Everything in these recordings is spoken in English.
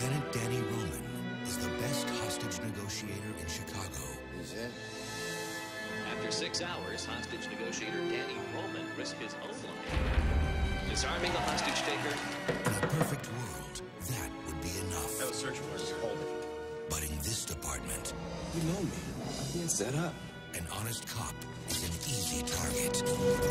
Lieutenant Danny Roman is the best hostage negotiator in Chicago. Is it? After 6 hours, hostage negotiator Danny Roman risked his own life, disarming the hostage taker. In a perfect world, that would be enough. Have a search warrant. Hold it. But in this department, You know me. I'm being set up. an honest cop is an easy target.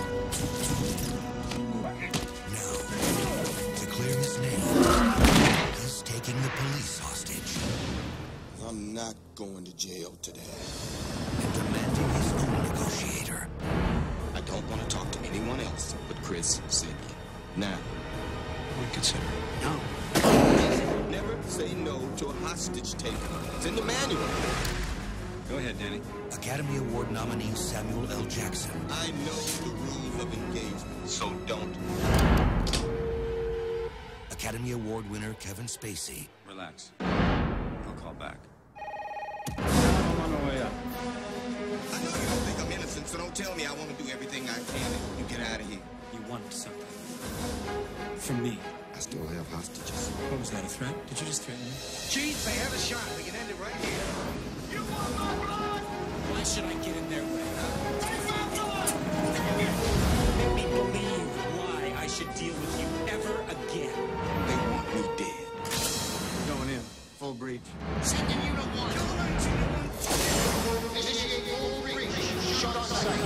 Now, to clear his name, he's taking the police hostage I'm not going to jail today. and demanding his own negotiator. I don't want to talk to anyone else but Chris Sidney. Now, Reconsider. No. never say no to a hostage taker. It's in the manual. Go ahead, Danny. Academy Award nominee Samuel L. Jackson I know the rules of engagement, so don't. Academy Award winner Kevin Spacey, Relax. I'll call back. I'm on my way up. I know you don't think I'm innocent, so don't tell me I want to do everything I can and you get out of here. You want something. From me. I still have hostages. What was that, a threat? Did you just threaten me? Chief, they have a shot. We can end it right here. You want my blood? Why should I get in their way? Take my blood! Make me believe why I should deal with you ever again. They want me dead. Going in. Full breach. Sending you to one. Initiate full breach. Shut on sight.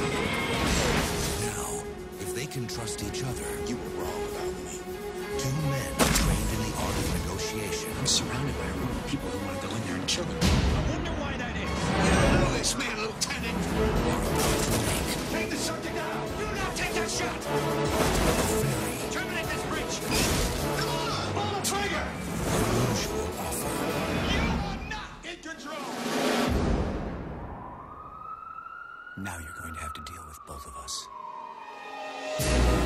now, if they can trust each other, You were wrong about me. two men trained in the art of negotiation I'm surrounded by a room of people who want to go in there and kill him. I wonder why that is. You don't know this man, Lieutenant. are about to make Take the subject out. Do not take that shot. a very Terminate this breach. Come on, pull the trigger. unusual offer. You are not in control. Now you're going to have to deal with both of us.